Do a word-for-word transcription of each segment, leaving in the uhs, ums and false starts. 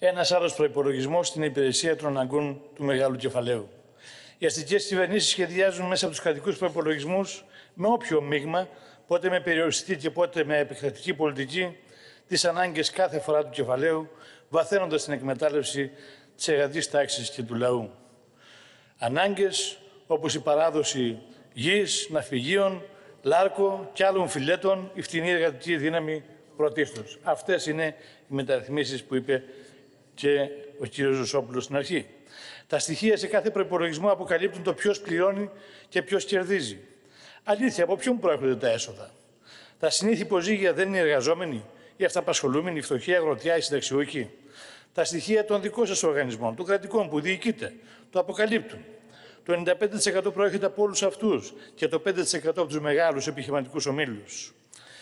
Ένας άλλος προϋπολογισμός στην υπηρεσία των αναγκών του μεγάλου κεφαλαίου. Οι αστικές κυβερνήσεις σχεδιάζουν μέσα από τους κρατικούς προϋπολογισμούς με όποιο μείγμα, πότε με περιοριστική και πότε με επεκτατική πολιτική, τις ανάγκες κάθε φορά του κεφαλαίου, βαθαίνοντας την εκμετάλλευση της εργατικής τάξης και του λαού. Ανάγκες όπως η παράδοση γης, ναυπηγείων, λάρκο και άλλων φυλέτων, η φτηνή εργατική δύναμη πρωτίστως. Αυτές είναι οι μεταρρυθμίσεις που είπε και ο κύριος Ζωσόπουλος στην αρχή. Τα στοιχεία σε κάθε προϋπολογισμό αποκαλύπτουν το ποιος πληρώνει και ποιος κερδίζει. Αλήθεια, από ποιον προέρχονται τα έσοδα? Τα συνήθη υποζύγια δεν είναι εργαζόμενοι, οι αυταπασχολούμενοι, οι φτωχοί, οι αγροτιά, οι συνταξιούχοι? Τα στοιχεία των δικών σας οργανισμών, των κρατικών που διοικείτε, το αποκαλύπτουν. Το ενενήντα πέντε τοις εκατό προέρχεται από όλους αυτούς και το πέντε τοις εκατό από τους μεγάλους επιχειρηματικούς ομίλους.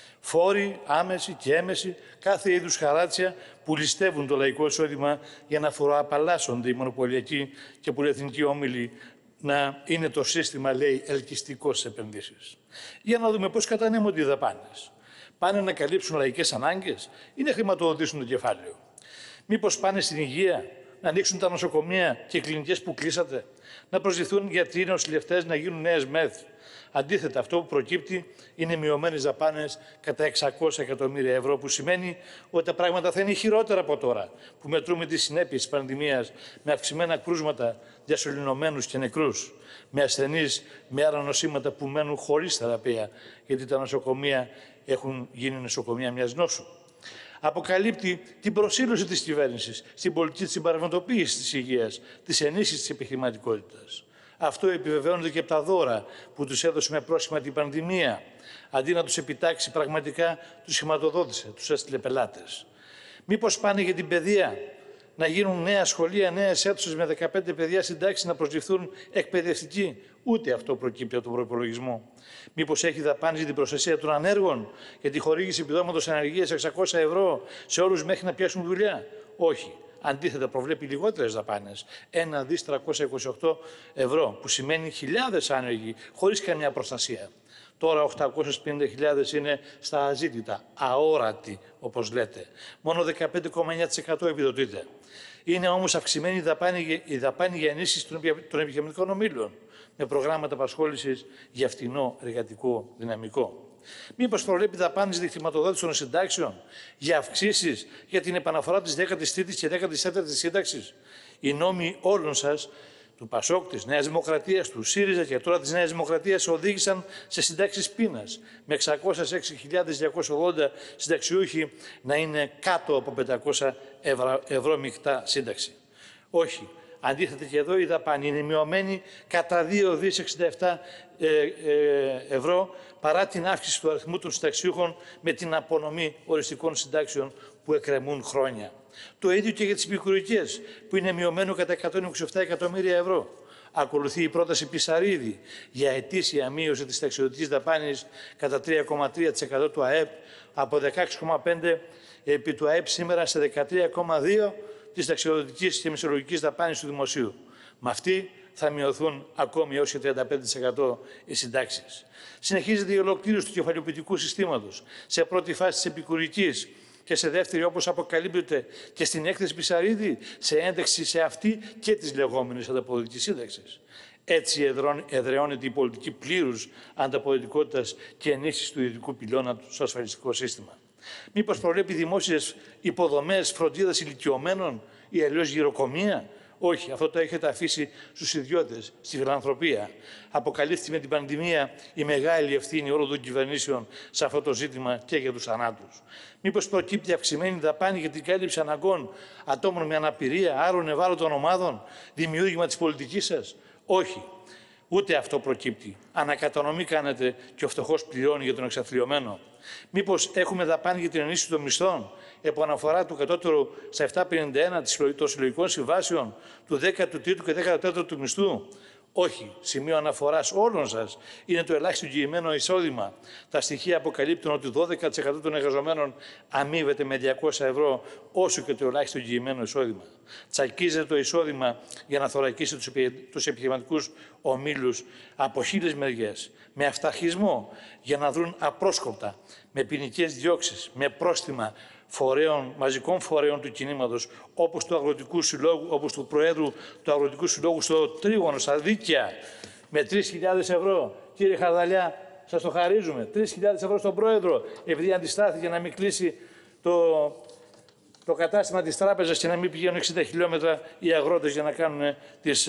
Φόροι, άμεση και έμεση, κάθε είδους χαράτσια που ληστεύουν το λαϊκό εισόδημα για να φοροαπαλλάσσονται οι μονοπωλιακοί και πολυεθνικοί όμιλοι, να είναι το σύστημα, λέει, ελκυστικό στις επενδύσεις. Για να δούμε πώς κατανέμονται οι δαπάνες. Πάνε να καλύψουν λαϊκές ανάγκες ή να χρηματοδοτήσουν το κεφάλαιο? Μήπως πάνε στην υγεία, να ανοίξουν τα νοσοκομεία και κλινικές που κλείσατε, να προσληφθούν γιατροί, νοσηλευτές, να γίνουν νέες ΜΕΘ? Αντίθετα, αυτό που προκύπτει είναι μειωμένες δαπάνες κατά εξακόσια εκατομμύρια ευρώ, που σημαίνει ότι τα πράγματα θα είναι χειρότερα από τώρα, που μετρούμε τις συνέπειες της πανδημίας με αυξημένα κρούσματα, διασωληνωμένους και νεκρούς, με ασθενείς, με άλλα νοσήματα που μένουν χωρίς θεραπεία, γιατί τα νοσοκομεία έχουν γίνει νοσοκομεία μιας νόσου. Αποκαλύπτει την προσήλωση της κυβέρνησης στην πολιτική της συμπαραγματοποίησης της υγείας, της ενίσχυσης της επιχειρηματικότητας. Αυτό επιβεβαιώνεται και από τα δώρα που τους έδωσε με πρόσχημα την πανδημία. Αντί να τους επιτάξει πραγματικά, τους χρηματοδότησε, τους έστειλε πελάτες. Μήπως πάνε για την παιδεία, να γίνουν νέα σχολεία, νέες αίθουσες με δεκαπέντε παιδιά στην τάξη, να προσληφθούν εκπαιδευτικοί? Ούτε αυτό προκύπτει από τον προϋπολογισμό. Μήπως έχει δαπάνες για την προστασία των ανέργων, για τη χορήγηση επιδόματος ανεργίας εξακόσια ευρώ σε όλους μέχρι να πιάσουν δουλειά? Όχι. Αντίθετα, προβλέπει λιγότερες δαπάνες. ένα δις τριακόσια είκοσι οκτώ ευρώ, που σημαίνει χιλιάδες άνεργοι χωρίς καμιά προστασία. Τώρα οκτακόσιες πενήντα χιλιάδες είναι στα αζήτητα, αόρατοι όπως λέτε. Μόνο δεκαπέντε κόμμα εννέα τοις εκατό επιδοτείται. Είναι όμως αυξημένη η δαπάνη, η δαπάνη για ενίσχυση των επιχειρηματικών ομίλων, με προγράμματα απασχόλησης για φτηνό εργατικό δυναμικό. Μήπως προβλέπει δαπάνες για τη χρηματοδότηση των συντάξεων, για αυξήσεις, για την επαναφορά της δέκατης τρίτης και δέκατης τέταρτης σύνταξης? Οι νόμοι όλων σας, του ΠΑΣΟΚ, της Νέας Δημοκρατίας, του ΣΥΡΙΖΑ και τώρα της Νέας Δημοκρατίας, οδήγησαν σε συντάξεις πείνας, με εξακόσιες έξι χιλιάδες διακόσιοι ογδόντα συνταξιούχοι να είναι κάτω από πεντακόσια ευρώ μεικτά σύνταξη. Όχι. Αντίθετα, και εδώ η δαπάνη είναι μειωμένη κατά δύο δις εξήντα επτά ευρώ, παρά την αύξηση του αριθμού των συνταξιούχων με την απονομή οριστικών συντάξεων που εκκρεμούν χρόνια. Το ίδιο και για τις επικουρικές, που είναι μειωμένο κατά εκατόν είκοσι επτά εκατομμύρια ευρώ. Ακολουθεί η πρόταση Πισαρίδη για ετήσια μείωση της συνταξιοδοτικής δαπάνης κατά τρία κόμμα τρία τοις εκατό του ΑΕΠ, από δεκαέξι κόμμα πέντε τοις εκατό επί του ΑΕΠ σήμερα σε δεκατρία κόμμα δύο τοις εκατό της ταξιοδοτικής και μισθολογικής δαπάνης του δημοσίου. Με αυτή θα μειωθούν ακόμη έως και τριάντα πέντε τοις εκατό οι συντάξεις. Συνεχίζεται η ολοκλήρωση του κεφαλαιοποιητικού συστήματος, σε πρώτη φάση της επικουρικής και σε δεύτερη, όπως αποκαλύπτεται και στην έκθεση Πισαρίδη, σε ένταξη σε αυτή και της λεγόμενης ανταποδοτικής σύνταξης. Έτσι εδραιώνεται η πολιτική πλήρους ανταποδοτικότητας και ενίσχυση του ιδιωτικού πυλώνα στο ασφαλιστικό σύστημα. Μήπως προβλέπει δημόσιες υποδομές φροντίδας ηλικιωμένων ή αλλιώς γυροκομεία? Όχι, αυτό το έχετε αφήσει στους ιδιώτες, στη φιλανθρωπία. Αποκαλύφθηκε με την πανδημία η μεγάλη ευθύνη όλων των κυβερνήσεων σε αυτό το ζήτημα και για τους θανάτους. Μήπως προκύπτει αυξημένη δαπάνη για την κάλυψη αναγκών ατόμων με αναπηρία, άλλων ευάλωτων ομάδων, δημιούργημα της πολιτικής σας? Όχι. Ούτε αυτό προκύπτει. Ανακατανομή κάνετε και ο φτωχός πληρώνει για τον εξαθλιωμένο. Μήπως έχουμε δαπάνη για την ενίσχυση των μισθών, επαναφορά του κατώτερου στα επτά πενήντα ένα των συλλογικών συμβάσεων, του δέκατου τρίτου και δέκατου τέταρτου του μισθού? Όχι. Σημείο αναφοράς όλων σας είναι το ελάχιστο εγγυημένο εισόδημα. Τα στοιχεία αποκαλύπτουν ότι δώδεκα τοις εκατό των εργαζομένων αμείβεται με διακόσια ευρώ, όσο και το ελάχιστο εγγυημένο εισόδημα. Τσακίζεται το εισόδημα για να θωρακίσει τους, επι... τους επιχειρηματικούς ομίλους από χίλιες μεριές, με αυταρχισμό για να δρουν απρόσκοπτα, με ποινικές διώξεις, με πρόστιμα, φορέων, μαζικών φορέων του κινήματος, όπως του Αγροτικού Συλλόγου, όπως του Προέδρου του Αγροτικού Συλλόγου στο Τρίγωνο, στα Δίκαια, με τρεις χιλιάδες ευρώ. Κύριε Χαρδαλιά, σας το χαρίζουμε. τρεις χιλιάδες ευρώ στον Πρόεδρο, επειδή αντιστάθηκε να μην κλείσει το, το κατάστημα της τράπεζας και να μην πηγαίνουν εξήντα χιλιόμετρα οι αγρότες για να, κάνουν τις,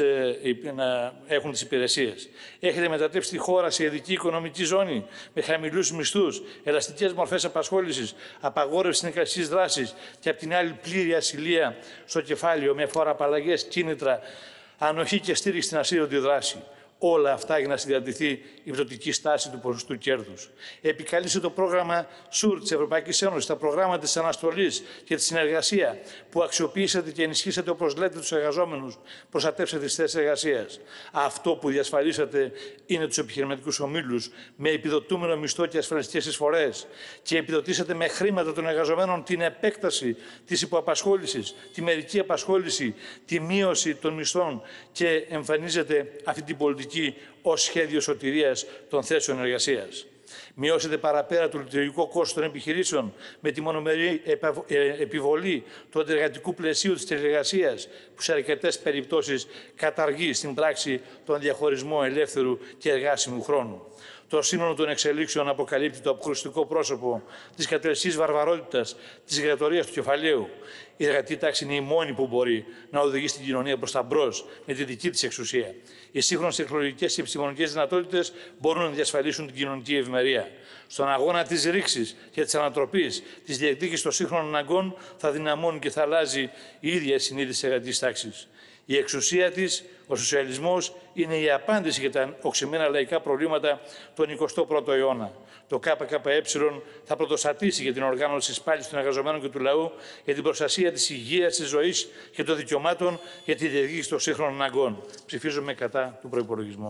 να έχουν τις υπηρεσίες. Έχετε μετατρέψει τη χώρα σε ειδική οικονομική ζώνη με χαμηλούς μισθούς, ελαστικές μορφές απασχόλησης, απαγόρευση συνεργασίας δράσης και απ' την άλλη πλήρη ασυλία στο κεφάλαιο με φοροαπαλλαγές, κίνητρα, ανοχή και στήριξη στην ασύλληπτη δράση. Όλα αυτά για να συγκρατηθεί η πτωτική στάση του ποσοστού κέρδους. Επικαλείστε το πρόγραμμα ΣΟΥΡ της Ευρωπαϊκής Ένωσης, τα προγράμματα της αναστολής και τη συνεργασία που αξιοποιήσατε και ενισχύσατε, όπως λέτε, τους εργαζόμενους, προστατεύσατε τις θέσεις εργασίας. Αυτό που διασφαλίσατε είναι τους επιχειρηματικούς ομίλους με επιδοτούμενο μισθό και ασφαλιστικές εισφορές και επιδοτήσατε με χρήματα των εργαζομένων την επέκταση της υποαπασχόλησης, τη μερική απασχόληση, τη μείωση των μισθών και εμφανίζεται αυτή την πολιτική ως σχέδιο σωτηρίας των θέσεων εργασίας. Μειώσετε παραπέρα το λειτουργικό κόστος των επιχειρήσεων με τη μονομερή επιβολή του αντεργατικού πλαισίου της τηλεργασίας, που σε αρκετές περιπτώσεις καταργεί στην πράξη τον διαχωρισμό ελεύθερου και εργάσιμου χρόνου. Το σύνολο των εξελίξεων αποκαλύπτει το αποκρουστικό πρόσωπο της κατελεστής βαρβαρότητας, της δικτατορίας του κεφαλαίου. Η εργατική τάξη είναι η μόνη που μπορεί να οδηγήσει την κοινωνία προς τα μπρος με τη δική της εξουσία. Οι σύγχρονες τεχνολογικές και επιστημονικές δυνατότητες μπορούν να διασφαλίσουν την κοινωνική ευημερία. Στον αγώνα της ρήξης και της ανατροπής, της διεκδίκησης των σύγχρονων αναγκών, θα δυναμώνει και θα αλλάζει η ίδια η συνείδηση της εργατικής τάξης. Η εξουσία της, ο σοσιαλισμός, είναι η απάντηση για τα οξυμένα λαϊκά προβλήματα των εικοστό πρώτο αιώνα. Το ΚΚΕ θα πρωτοστατήσει για την οργάνωση της πάλης των εργαζομένων και του λαού, για την προστασία της υγείας, της ζωής και των δικαιωμάτων, για τη διεκδίκηση των σύγχρονων αναγκών. Ψηφίζουμε κατά του προϋπολογισμού.